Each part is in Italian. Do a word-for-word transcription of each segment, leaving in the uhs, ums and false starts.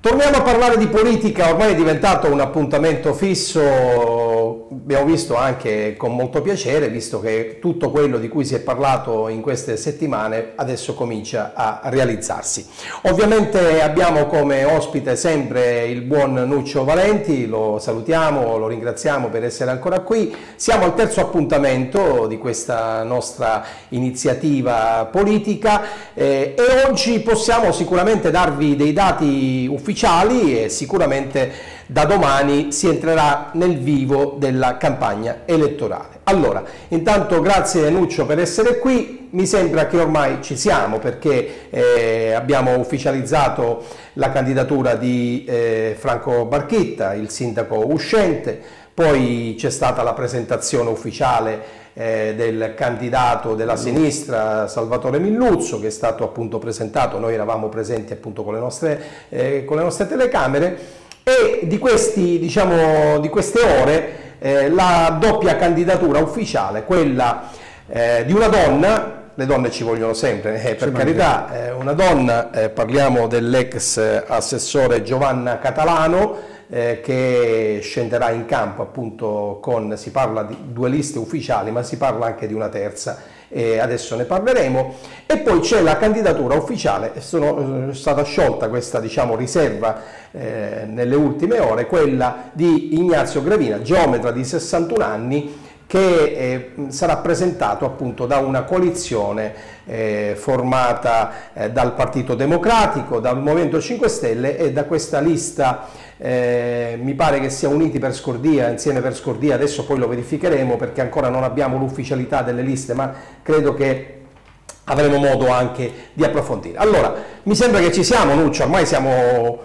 Torniamo a parlare di politica, ormai è diventato un appuntamento fisso, abbiamo visto anche con molto piacere, visto che tutto quello di cui si è parlato in queste settimane adesso comincia a realizzarsi. Ovviamente abbiamo come ospite sempre il buon Nuccio Valenti, lo salutiamo, lo ringraziamo per essere ancora qui. Siamo al terzo appuntamento di questa nostra iniziativa politica eh, e oggi possiamo sicuramente darvi dei dati ufficiali e sicuramente da domani si entrerà nel vivo della campagna elettorale. Allora, intanto grazie Nuccio per essere qui, mi sembra che ormai ci siamo perché eh, abbiamo ufficializzato la candidatura di eh, Franco Barchitta, il sindaco uscente, poi c'è stata la presentazione ufficiale Eh, del candidato della sinistra Salvatore Milluzzo, che è stato appunto presentato, noi eravamo presenti appunto con le nostre, eh, con le nostre telecamere, e di, questi, diciamo, di queste ore eh, la doppia candidatura ufficiale, quella eh, di una donna. Le donne ci vogliono sempre, eh, per carità, eh, una donna, eh, parliamo dell'ex assessore Giovanna Catalano, Eh, che scenderà in campo appunto con, si parla di due liste ufficiali, ma si parla anche di una terza e adesso ne parleremo. E poi c'è la candidatura ufficiale, sono è stata sciolta questa, diciamo, riserva eh, nelle ultime ore, quella di Ignazio Gravina, geometra di sessantuno anni, che eh, sarà presentato appunto da una coalizione eh, formata eh, dal Partito Democratico, dal Movimento cinque Stelle e da questa lista, eh, mi pare che sia Uniti per Scordia, Insieme per Scordia, adesso poi lo verificheremo perché ancora non abbiamo l'ufficialità delle liste, ma credo che avremo modo anche di approfondire. Allora, mi sembra che ci siamo, Nuccio, ormai siamo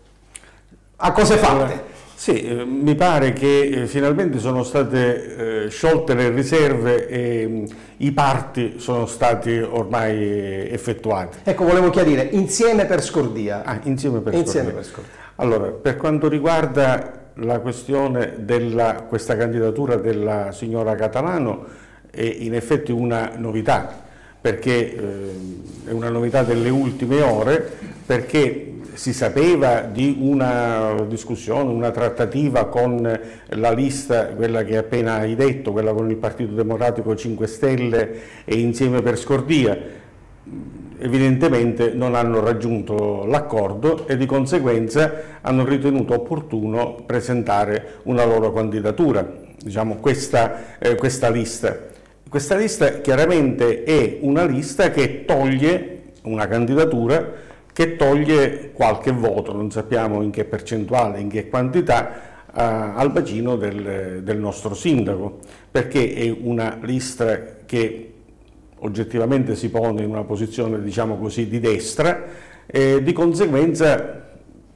a cose fatte. Sì, eh, mi pare che eh, finalmente sono state eh, sciolte le riserve e mh, i parti sono stati ormai eh, effettuati. Ecco, volevo chiarire, Insieme per Scordia. Ah, insieme per Insieme Scordia. per Scordia. Allora, per quanto riguarda la questione della questa candidatura della signora Catalano, è in effetti una novità, perché eh, è una novità delle ultime ore, perché si sapeva di una discussione, una trattativa con la lista, quella che appena hai detto, quella con il Partito Democratico cinque Stelle e Insieme per Scordia. Evidentemente non hanno raggiunto l'accordo e di conseguenza hanno ritenuto opportuno presentare una loro candidatura, diciamo questa, eh, questa lista. Questa lista chiaramente è una lista che toglie una candidatura che toglie qualche voto, non sappiamo in che percentuale, in che quantità, eh, al bacino del, del nostro sindaco, perché è una lista che oggettivamente si pone in una posizione, diciamo così, di destra e di conseguenza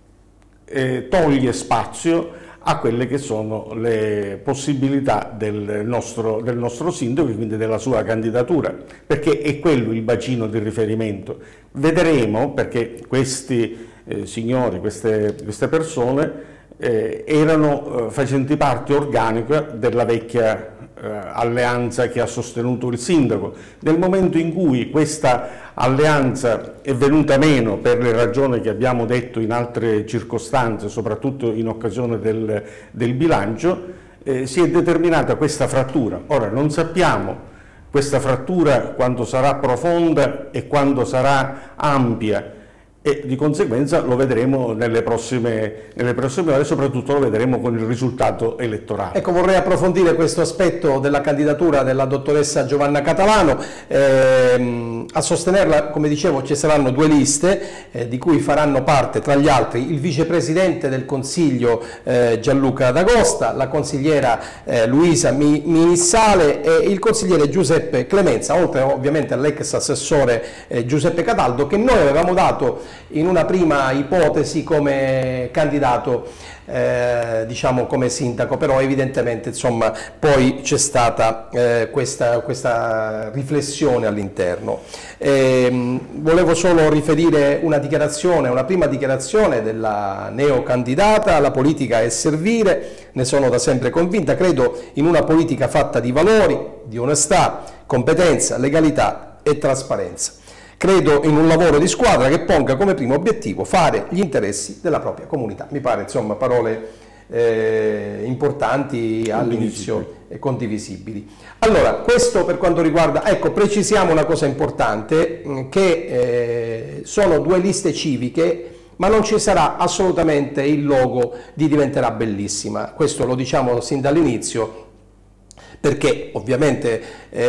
eh, toglie spazio a quelle che sono le possibilità del nostro, del nostro sindaco e quindi della sua candidatura, perché è quello il bacino di riferimento. Vedremo, perché questi eh, signori, queste, queste persone eh, erano eh, facenti parte organica della vecchia eh, alleanza che ha sostenuto il sindaco. Nel momento in cui questa alleanza è venuta meno per le ragioni che abbiamo detto in altre circostanze, soprattutto in occasione del, del bilancio, eh, si è determinata questa frattura. Ora non sappiamo questa frattura quando sarà profonda e quando sarà ampia, e di conseguenza lo vedremo nelle prossime, nelle prossime ore, soprattutto lo vedremo con il risultato elettorale. Ecco, vorrei approfondire questo aspetto della candidatura della dottoressa Giovanna Catalano. Eh, a sostenerla, come dicevo, ci saranno due liste eh, di cui faranno parte tra gli altri il vicepresidente del Consiglio eh, Gianluca D'Agosta, la consigliera eh, Luisa Minissale e il consigliere Giuseppe Clemenza, oltre ovviamente all'ex assessore eh, Giuseppe Cataldo, che noi avevamo dato in una prima ipotesi come candidato, eh, diciamo come sindaco, però evidentemente insomma poi c'è stata eh, questa, questa riflessione all'interno. Eh, volevo solo riferire una dichiarazione, una prima dichiarazione della neocandidata: la politica è servire, ne sono da sempre convinta, credo in una politica fatta di valori, di onestà, competenza, legalità e trasparenza. Credo in un lavoro di squadra che ponga come primo obiettivo fare gli interessi della propria comunità. Mi pare, insomma, parole eh, importanti all'inizio e condivisibili. Allora, questo per quanto riguarda, ecco, precisiamo una cosa importante, che eh, sono due liste civiche, ma non ci sarà assolutamente il logo di Diventerà Bellissima. Questo lo diciamo sin dall'inizio, perché ovviamente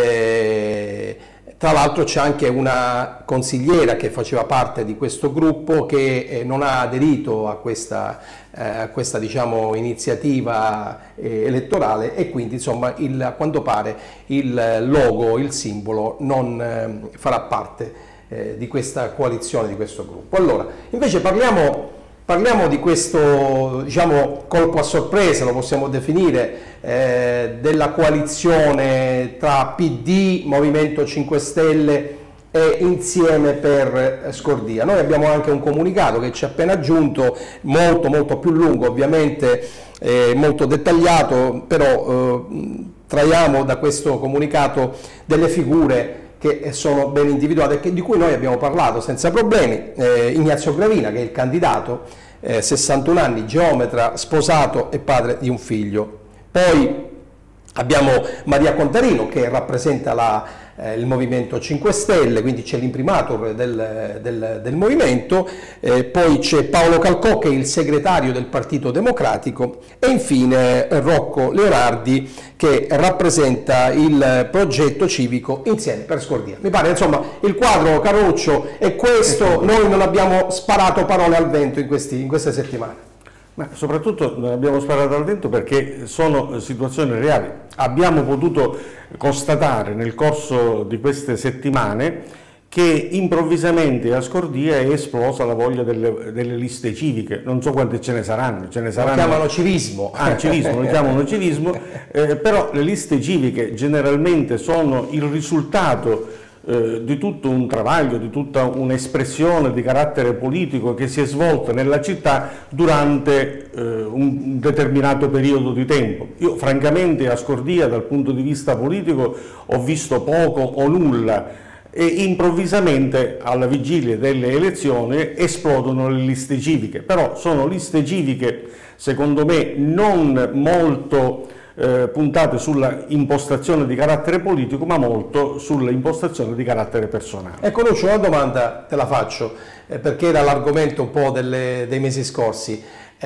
eh, tra l'altro c'è anche una consigliera che faceva parte di questo gruppo che eh, non ha aderito a questa, eh, a questa diciamo, iniziativa eh, elettorale, e quindi insomma il, a quanto pare il logo, il simbolo non eh, farà parte eh, di questa coalizione, di questo gruppo. Allora, invece parliamo... Parliamo di questo, diciamo, colpo a sorpresa, lo possiamo definire, eh, della coalizione tra P D, Movimento cinque Stelle e Insieme per Scordia. Noi abbiamo anche un comunicato che ci è appena giunto, molto molto più lungo, ovviamente eh, molto dettagliato, però eh, traiamo da questo comunicato delle figure che sono ben individuate e di cui noi abbiamo parlato senza problemi. eh, Ignazio Gravina, che è il candidato, eh, sessantuno anni, geometra, sposato e padre di un figlio. Poi abbiamo Maria Contarino, che rappresenta la, eh, il Movimento cinque Stelle, quindi c'è l'imprimatur del, del, del movimento, eh, poi c'è Paolo Calcò, che è il segretario del Partito Democratico, e infine Rocco Leonardi, che rappresenta il progetto civico Insieme per Scordia. Mi pare, insomma, il quadro, Caruccio, è questo. Noi non abbiamo sparato parole al vento in, questi, in queste settimane. Ma soprattutto non abbiamo sparato al vento perché sono situazioni reali. Abbiamo potuto constatare nel corso di queste settimane che improvvisamente a Scordia è esplosa la voglia delle, delle liste civiche. Non so quante ce ne saranno. Ce ne saranno... Lo chiamano civismo. Ah, civismo, lo chiamano civismo, eh, però le liste civiche generalmente sono il risultato eh, di tutto un travaglio, di tutta un'espressione di carattere politico che si è svolta nella città durante eh, un determinato periodo di tempo. Io francamente a Scordia dal punto di vista politico ho visto poco o nulla, e improvvisamente alla vigilia delle elezioni esplodono le liste civiche, però sono liste civiche secondo me non molto eh, puntate sulla impostazione di carattere politico, ma molto sulla impostazione di carattere personale. Ecco Lucio, una domanda te la faccio, eh, perché era l'argomento un po' delle, dei mesi scorsi.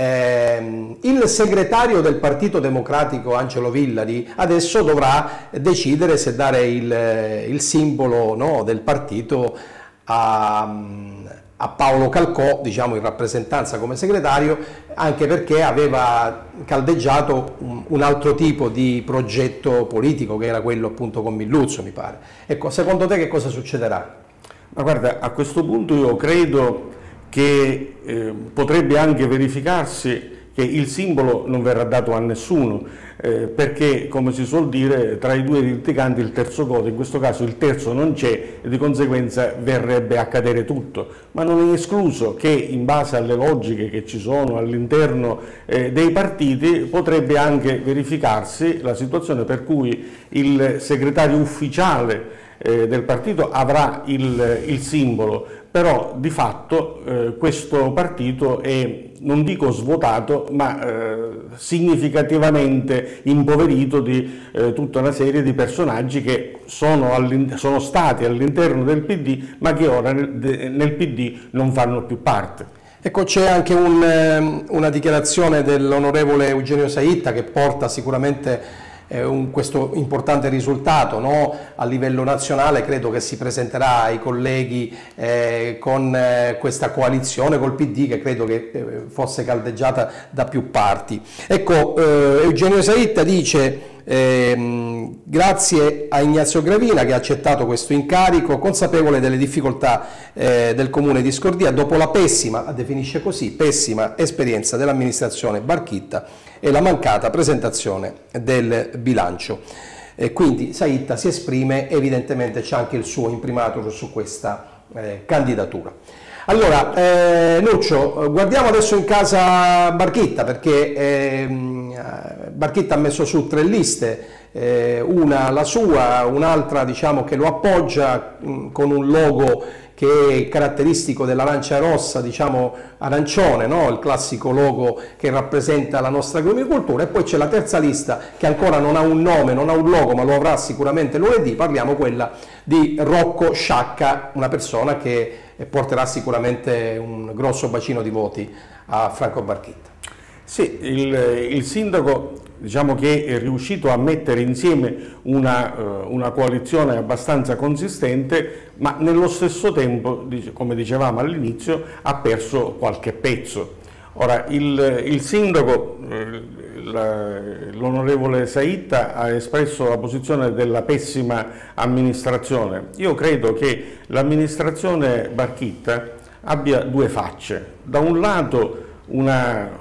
Eh, il segretario del Partito Democratico Angelo Villari adesso dovrà decidere se dare il, il simbolo, no, del partito a, a Paolo Calcò, diciamo in rappresentanza come segretario, anche perché aveva caldeggiato un, un altro tipo di progetto politico, che era quello appunto con Milluzzo, mi pare. Ecco, secondo te che cosa succederà? Ma guarda, a questo punto io credo che eh, potrebbe anche verificarsi che il simbolo non verrà dato a nessuno, eh, perché, come si suol dire, tra i due litiganti il terzo godo, in questo caso il terzo non c'è e di conseguenza verrebbe a cadere tutto. Ma non è escluso che, in base alle logiche che ci sono all'interno eh, dei partiti, potrebbe anche verificarsi la situazione per cui il segretario ufficiale eh, del partito avrà il, il simbolo, però di fatto eh, questo partito è, non dico svuotato, ma eh, significativamente impoverito di eh, tutta una serie di personaggi che sono, sono stati all'interno del P D, ma che ora nel, nel P D non fanno più parte. Ecco, c'è anche un, una dichiarazione dell'onorevole Eugenio Saitta che porta sicuramente Eh, un, questo importante risultato, no? A livello nazionale. Credo che si presenterà ai colleghi eh, con eh, questa coalizione col P D, che credo che eh, fosse caldeggiata da più parti. Ecco, eh, Eugenio Saitta dice eh, grazie a Ignazio Gravina che ha accettato questo incarico, consapevole delle difficoltà eh, del comune di Scordia dopo la pessima, definisce così, pessima esperienza dell'amministrazione Barchitta e la mancata presentazione del bilancio. E quindi Saitta si esprime, evidentemente c'è anche il suo imprimatur su questa eh, candidatura. Allora, eh, Lucio, guardiamo adesso in casa Barchitta, perché eh, Barchitta ha messo su tre liste, eh, una la sua, un'altra diciamo che lo appoggia mh, con un logo che è caratteristico della Lancia Rossa, diciamo arancione, no? Il classico logo che rappresenta la nostra agrumicoltura, e poi c'è la terza lista che ancora non ha un nome, non ha un logo, ma lo avrà sicuramente lunedì. Parliamo quella di Rocco Sciacca, una persona che porterà sicuramente un grosso bacino di voti a Franco Barchitta. Sì, il, il sindaco, diciamo che è riuscito a mettere insieme una, una coalizione abbastanza consistente, ma nello stesso tempo, come dicevamo all'inizio, ha perso qualche pezzo. Ora, il, il sindaco, l'onorevole Saitta, ha espresso la posizione della pessima amministrazione. Io credo che l'amministrazione Barchitta abbia due facce. Da un lato una...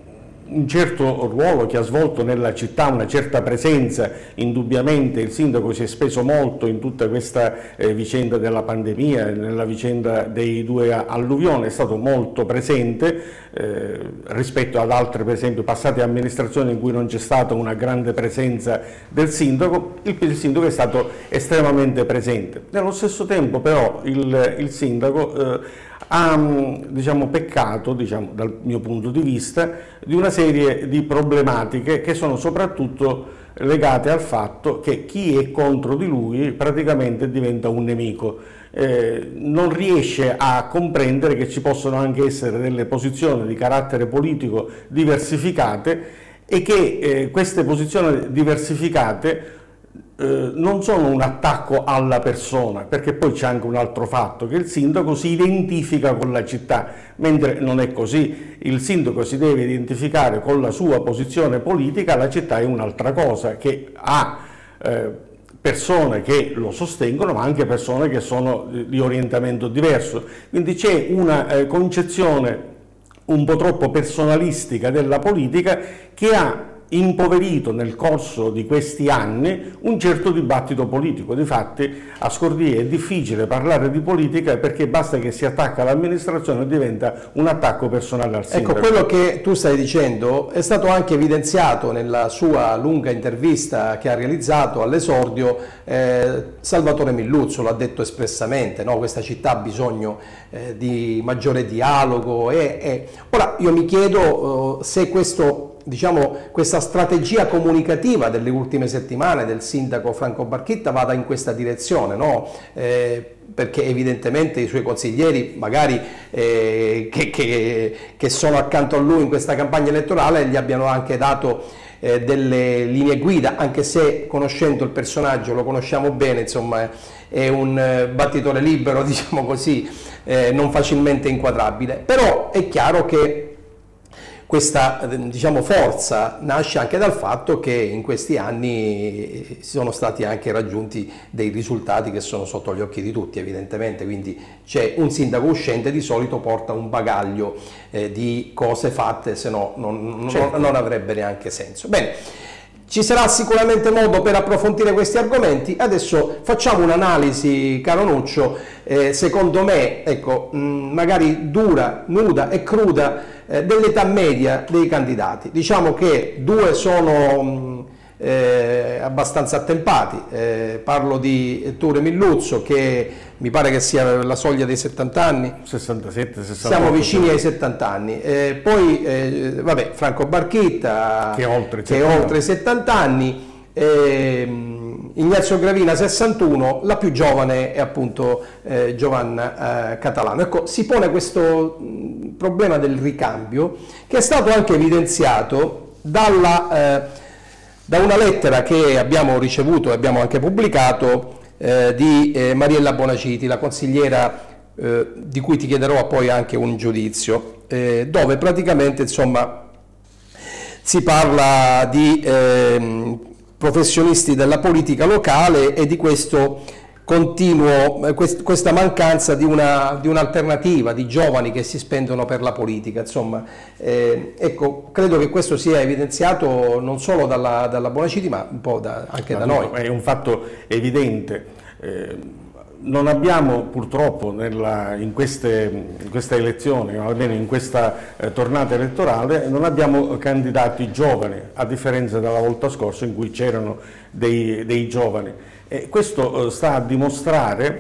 un certo ruolo che ha svolto nella città, una certa presenza, indubbiamente il sindaco si è speso molto in tutta questa eh, vicenda della pandemia, nella vicenda dei due alluvioni, è stato molto presente eh, rispetto ad altre, per esempio, passate amministrazioni in cui non c'è stata una grande presenza del sindaco. Il, il sindaco è stato estremamente presente. Nello stesso tempo però il, il sindaco eh, ha, diciamo, peccato, diciamo, dal mio punto di vista, di una serie di problematiche che sono soprattutto legate al fatto che chi è contro di lui praticamente diventa un nemico. Eh, non riesce a comprendere che ci possono anche essere delle posizioni di carattere politico diversificate e che eh, queste posizioni diversificate Eh, non sono un attacco alla persona, perché poi c'è anche un altro fatto, che il sindaco si identifica con la città, mentre non è così. Il sindaco si deve identificare con la sua posizione politica, la città è un'altra cosa, che ha eh, persone che lo sostengono, ma anche persone che sono di orientamento diverso. Quindi c'è una eh, concezione un po' troppo personalistica della politica che ha impoverito nel corso di questi anni un certo dibattito politico. Difatti a Scordie è difficile parlare di politica perché basta che si attacca all'amministrazione e diventa un attacco personale al sindaco. Ecco, quello che tu stai dicendo è stato anche evidenziato nella sua lunga intervista che ha realizzato all'esordio. eh, Salvatore Milluzzo l'ha detto espressamente, no? Questa città ha bisogno eh, di maggiore dialogo e, e... Ora io mi chiedo eh, se questo diciamo, questa strategia comunicativa delle ultime settimane del sindaco Franco Barchitta vada in questa direzione, no? Eh, perché evidentemente i suoi consiglieri, magari eh, che, che, che sono accanto a lui in questa campagna elettorale, gli abbiano anche dato eh, delle linee guida, anche se conoscendo il personaggio, lo conosciamo bene, insomma è un eh, battitore libero, diciamo così, eh, non facilmente inquadrabile. Però è chiaro che questa, diciamo, forza nasce anche dal fatto che in questi anni sono stati anche raggiunti dei risultati che sono sotto gli occhi di tutti, evidentemente. Quindi c'è un sindaco uscente, di solito porta un bagaglio eh, di cose fatte, se no non, certo. non, non avrebbe neanche senso. Bene, ci sarà sicuramente modo per approfondire questi argomenti. Adesso facciamo un'analisi, caro Nuccio, eh, secondo me, ecco, mh, magari dura, nuda e cruda, eh, dell'età media dei candidati. Diciamo che due sono mh, eh, abbastanza attempati. Eh, parlo di Ture Milluzzo, che mi pare che sia la soglia dei settanta anni. sessantasette sessantotto. Siamo vicini ai settanta anni. Eh, poi, eh, vabbè, Franco Barchitta, che è oltre, che è oltre i settanta anni. Eh, Ignazio Gravina sessantuno, la più giovane è appunto eh, Giovanna eh, Catalano. Ecco, si pone questo mh, problema del ricambio, che è stato anche evidenziato dalla, eh, da una lettera che abbiamo ricevuto e abbiamo anche pubblicato eh, di eh, Mariella Bonaciti, la consigliera eh, di cui ti chiederò poi anche un giudizio, eh, dove praticamente, insomma, si parla di eh, professionisti della politica locale e di questo continuo, questa mancanza di una, di un'alternativa di giovani che si spendono per la politica. Insomma, eh, ecco, credo che questo sia evidenziato non solo dalla, dalla Bonaciti, ma un po' da, anche ma da noi. È un fatto evidente. Eh, non abbiamo purtroppo nella, in, queste, in queste elezioni, o almeno in questa eh, tornata elettorale, non abbiamo candidati giovani, a differenza della volta scorsa in cui c'erano dei, dei giovani. E questo eh, sta a dimostrare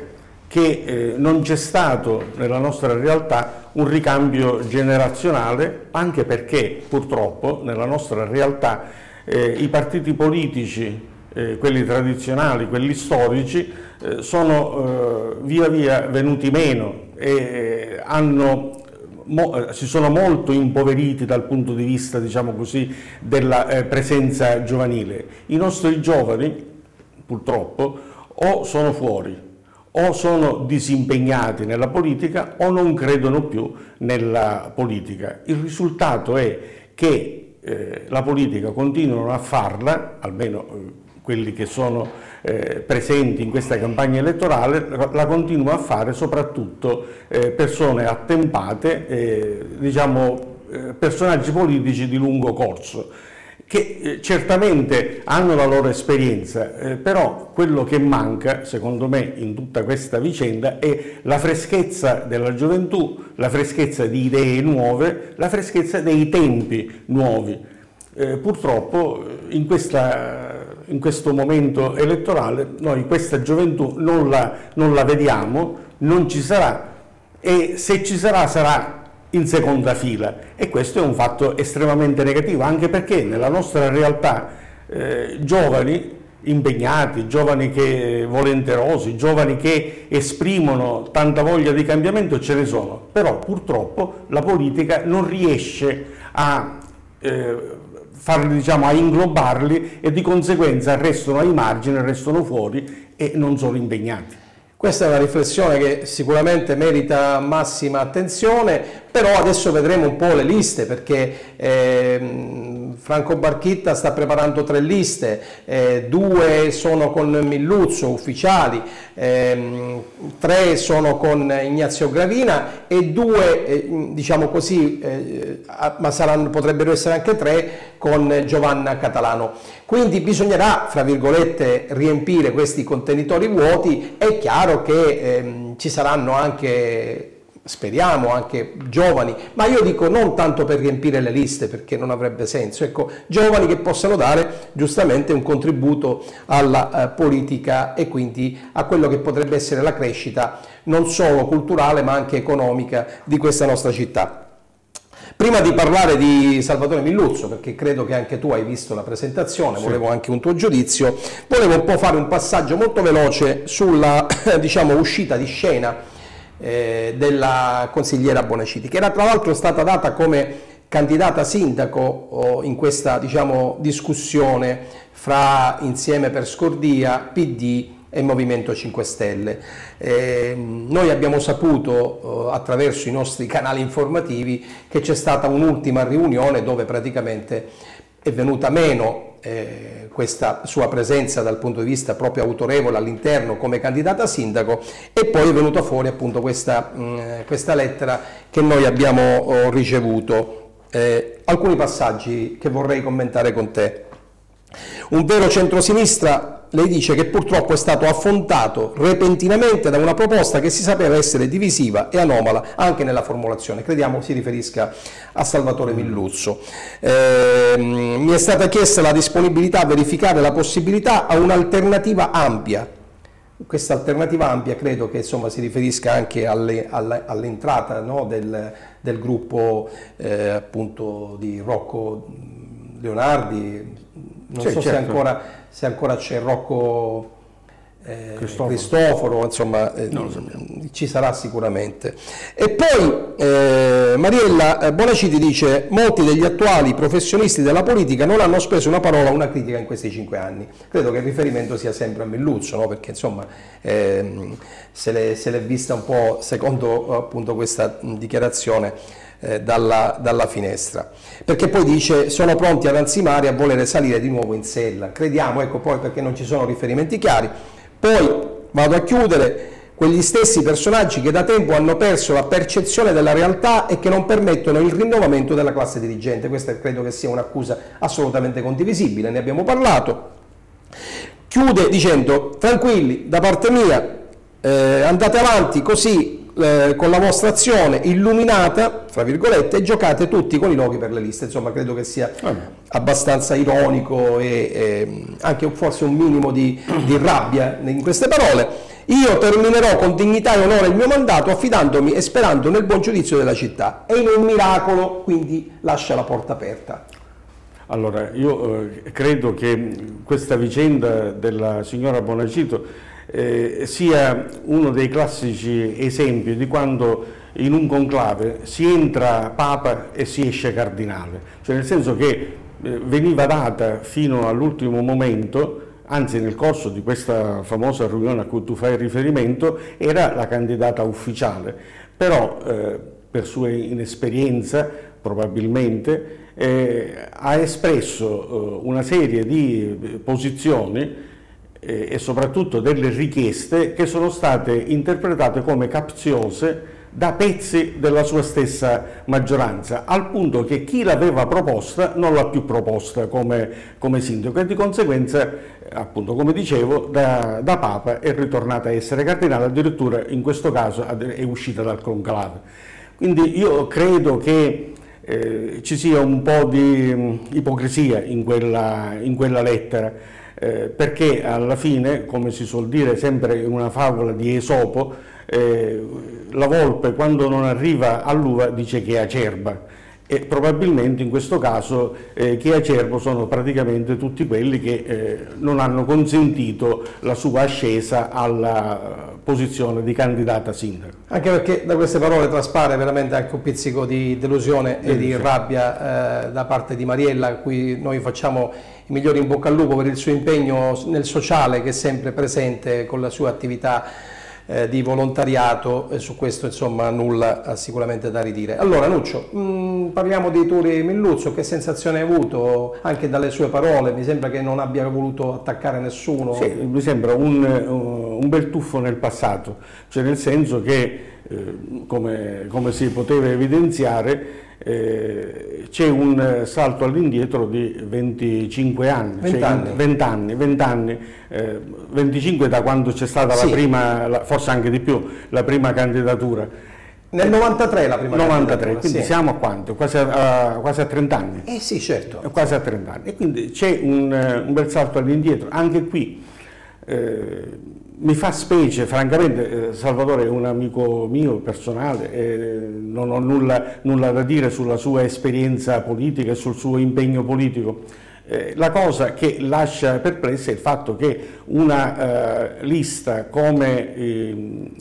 che eh, non c'è stato nella nostra realtà un ricambio generazionale, anche perché purtroppo nella nostra realtà eh, i partiti politici, eh, quelli tradizionali, quelli storici, eh, sono eh, via via venuti meno e eh, hanno Mo, si sono molto impoveriti dal punto di vista, diciamo così, della eh, presenza giovanile. I nostri giovani, purtroppo, o sono fuori, o sono disimpegnati nella politica, o non credono più nella politica. Il risultato è che eh, la politica continuano a farla, almeno eh, quelli che sono eh, presenti in questa campagna elettorale, la, la continuano a fare soprattutto eh, persone attempate, eh, diciamo eh, personaggi politici di lungo corso, che eh, certamente hanno la loro esperienza, eh, però quello che manca, secondo me, in tutta questa vicenda è la freschezza della gioventù, la freschezza di idee nuove, la freschezza dei tempi nuovi. Eh, purtroppo in, questa, in questo momento elettorale noi questa gioventù non la, non la vediamo, non ci sarà, e se ci sarà sarà in seconda fila, e questo è un fatto estremamente negativo, anche perché nella nostra realtà eh, giovani impegnati, giovani che volenterosi, giovani che esprimono tanta voglia di cambiamento ce ne sono, però purtroppo la politica non riesce a eh, farli, diciamo, a inglobarli, e di conseguenza restano ai margini, restano fuori e non sono impegnati. Questa è una riflessione che sicuramente merita massima attenzione, però adesso vedremo un po' le liste, perché eh, Franco Barchitta sta preparando tre liste, eh, due sono con Milluzzo ufficiali, eh, tre sono con Ignazio Gravina e due, eh, diciamo così, eh, ma saranno, potrebbero essere anche tre, con Giovanna Catalano. Quindi bisognerà, fra virgolette, riempire questi contenitori vuoti. È chiaro che ehm, ci saranno anche, speriamo, anche giovani, ma io dico non tanto per riempire le liste, perché non avrebbe senso, ecco, giovani che possano dare giustamente un contributo alla eh, politica e quindi a quello che potrebbe essere la crescita non solo culturale ma anche economica di questa nostra città. Prima di parlare di Salvatore Milluzzo, perché credo che anche tu hai visto la presentazione, sì, volevo anche un tuo giudizio, volevo un po' fare un passaggio molto veloce sulla diciamo, uscita di scena eh, della consigliera Bonaciti, che era tra l'altro stata data come candidata sindaco oh, in questa diciamo, discussione fra Insieme per Scordia, P D e Movimento cinque Stelle. Eh, noi abbiamo saputo eh, attraverso i nostri canali informativi che c'è stata un'ultima riunione dove praticamente è venuta meno eh, questa sua presenza dal punto di vista proprio autorevole all'interno come candidata sindaco, e poi è venuta fuori appunto questa, mh, questa lettera che noi abbiamo oh, ricevuto. Eh, alcuni passaggi che vorrei commentare con te. Un vero centrosinistra, lei dice, che purtroppo è stato affondato repentinamente da una proposta che si sapeva essere divisiva e anomala anche nella formulazione. Crediamo si riferisca a Salvatore Milluzzo. Eh, mi è stata chiesta la disponibilità a verificare la possibilità a un'alternativa ampia. Questa alternativa ampia credo che insomma, si riferisca anche all'entrata all no, del, del gruppo eh, appunto di Rocco Leonardi. Non sì, so certo. se ancora se ancora c'è Rocco eh, Cristoforo. Cristoforo, insomma eh, ci sarà sicuramente. E poi eh, Mariella Bonaciti dice: molti degli attuali professionisti della politica non hanno speso una parola, una critica in questi cinque anni. Credo che il riferimento sia sempre a Milluzzo, no? Perché insomma eh, se l'è vista un po' secondo appunto questa dichiarazione Eh, dalla, dalla finestra, perché poi dice sono pronti ad ansimare a volere salire di nuovo in sella. Crediamo, ecco, poi perché non ci sono riferimenti chiari. Poi vado a chiudere: quegli stessi personaggi che da tempo hanno perso la percezione della realtà e che non permettono il rinnovamento della classe dirigente. Questa credo che sia un'accusa assolutamente condivisibile, ne abbiamo parlato. Chiude dicendo: tranquilli, da parte mia eh, andate avanti così eh, con la vostra azione illuminata, fra virgolette, giocate tutti con i loghi per le liste. Insomma, credo che sia abbastanza ironico e eh, anche forse un minimo di, di rabbia in queste parole. Io terminerò con dignità e onore il mio mandato affidandomi e sperando nel buon giudizio della città e in un miracolo, quindi lascia la porta aperta. Allora, io eh, credo che questa vicenda della signora Bonacito eh, sia uno dei classici esempi di quando in un conclave si entra Papa e si esce Cardinale, cioè nel senso che eh, veniva data fino all'ultimo momento, anzi nel corso di questa famosa riunione a cui tu fai riferimento, era la candidata ufficiale, però eh, per sua inesperienza probabilmente eh, ha espresso eh, una serie di posizioni eh, e soprattutto delle richieste che sono state interpretate come capziose da pezzi della sua stessa maggioranza, al punto che chi l'aveva proposta non l'ha più proposta come, come sindaco e di conseguenza, appunto come dicevo, da, da Papa è ritornata a essere cardinale, addirittura in questo caso è uscita dal conclave. Quindi io credo che eh, ci sia un po' di mh, ipocrisia in quella, in quella lettera, eh, perché alla fine, come si suol dire sempre in una favola di Esopo, Eh, la volpe quando non arriva all'uva dice che è acerba e probabilmente in questo caso eh, che è acerbo sono praticamente tutti quelli che eh, non hanno consentito la sua ascesa alla posizione di candidata sindaco. Anche perché da queste parole traspare veramente anche un pizzico di delusione e di rabbia eh, da parte di Mariella, a cui noi facciamo i migliori in bocca al lupo per il suo impegno nel sociale, che è sempre presente con la sua attività di volontariato, e su questo insomma nulla ha sicuramente da ridire. Allora Nuccio, mh, parliamo di Turi Milluzzo, che sensazione hai avuto anche dalle sue parole? Mi sembra che non abbia voluto attaccare nessuno. Sì, mi sembra un, un bel tuffo nel passato, cioè nel senso che eh, come, come si poteva evidenziare eh, c'è un salto all'indietro di venticinque anni, venti anni, cioè venti anni, venti anni eh, venticinque da quando c'è stata sì. la prima, la, forse anche di più, la prima candidatura. Nel novantatré la prima novantatré, quindi sì. siamo a quanto? Quasi a, quasi a trenta anni. Eh sì, certo. Quasi a trenta anni. E quindi c'è un, un bel salto all'indietro, anche qui. Eh, mi fa specie, francamente, eh, Salvatore è un amico mio personale, eh, non ho nulla, nulla da dire sulla sua esperienza politica e sul suo impegno politico. Eh, la cosa che lascia perplessa è il fatto che una eh, lista come eh,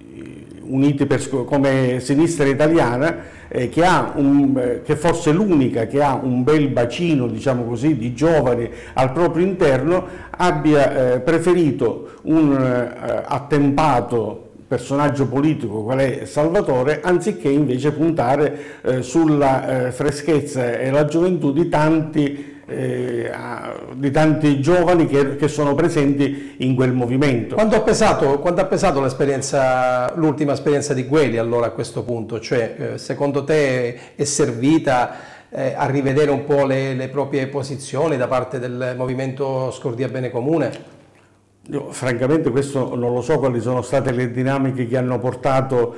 Uniti per, come Sinistra Italiana, eh, che, ha un, eh, che forse è l'unica che ha un bel bacino, diciamo così, di giovani al proprio interno, abbia eh, preferito un eh, attempato personaggio politico qual è Salvatore, anziché invece puntare eh, sulla eh, freschezza e la gioventù di tanti Eh, di tanti giovani che, che sono presenti in quel movimento. Quanto ha pesato, quanto ha pesato l'esperienza, l'ultima esperienza di Gueli allora a questo punto? Cioè, eh, secondo te è servita eh, a rivedere un po' le, le proprie posizioni da parte del movimento Scordia Bene Comune? Io, francamente questo non lo so quali sono state le dinamiche che hanno portato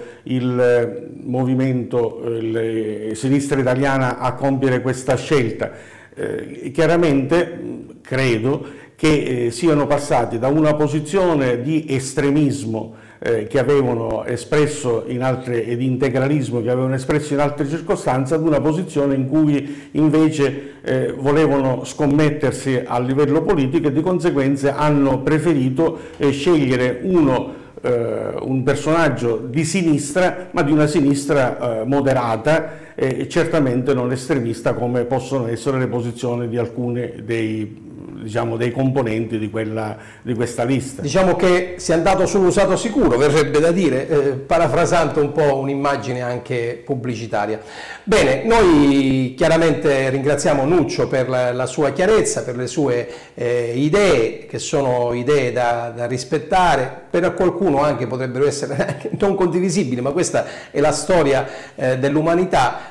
il movimento il, Sinistra Italiana a compiere questa scelta. Eh, chiaramente credo che eh, siano passati da una posizione di estremismo eh, che avevano espresso in altre, e di integralismo che avevano espresso in altre circostanze ad una posizione in cui invece eh, volevano scommettersi a livello politico e di conseguenza hanno preferito eh, scegliere uno Uh, un personaggio di sinistra, ma di una sinistra uh, moderata e certamente non estremista come possono essere le posizioni di alcuni dei, diciamo, dei componenti di, quella, di questa lista. Diciamo che si è andato sull'usato sicuro, verrebbe da dire, eh, parafrasando un po' un'immagine anche pubblicitaria. Bene, noi chiaramente ringraziamo Nuccio per la, la sua chiarezza, per le sue eh, idee, che sono idee da, da rispettare, per qualcuno anche potrebbero essere non condivisibili, ma questa è la storia eh, dell'umanità.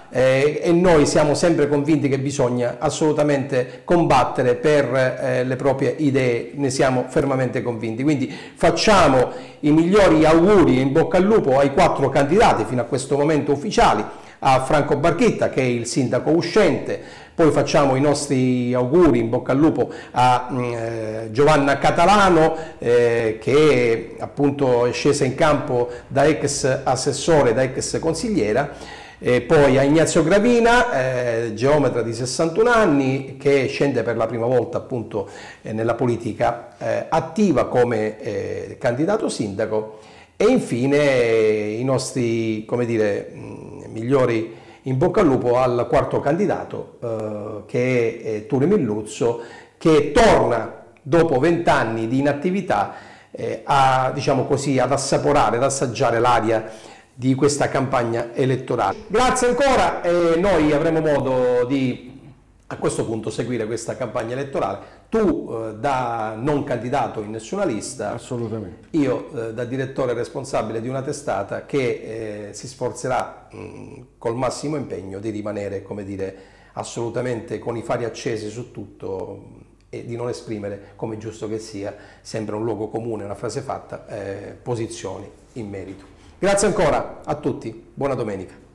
eh, e noi siamo sempre convinti che bisogna assolutamente combattere per eh, le proprie idee, ne siamo fermamente convinti. Quindi facciamo i migliori auguri, in bocca al lupo ai quattro candidati fino a questo momento ufficiali, a Franco Barchetta che è il sindaco uscente, poi facciamo i nostri auguri, in bocca al lupo, a eh, Giovanna Catalano eh, che appunto è scesa in campo da ex assessore, da ex consigliera, e poi a Ignazio Gravina, eh, geometra di sessantuno anni, che scende per la prima volta appunto eh, nella politica eh, attiva come eh, candidato sindaco, e infine eh, i nostri, come dire, mh, migliori in bocca al lupo al quarto candidato eh, che è Turi Milluzzo, che torna dopo vent'anni di inattività eh, a, diciamo così, ad assaporare, ad assaggiare l'aria di questa campagna elettorale. Grazie ancora, e noi avremo modo di a questo punto seguire questa campagna elettorale. Tu eh, da non candidato in nessuna lista, assolutamente. Io eh, da direttore responsabile di una testata che eh, si sforzerà mh, col massimo impegno di rimanere, come dire, assolutamente con i fari accesi su tutto e di non esprimere, come giusto che sia, sembra un luogo comune, una frase fatta, eh, posizioni in merito. Grazie ancora a tutti, buona domenica.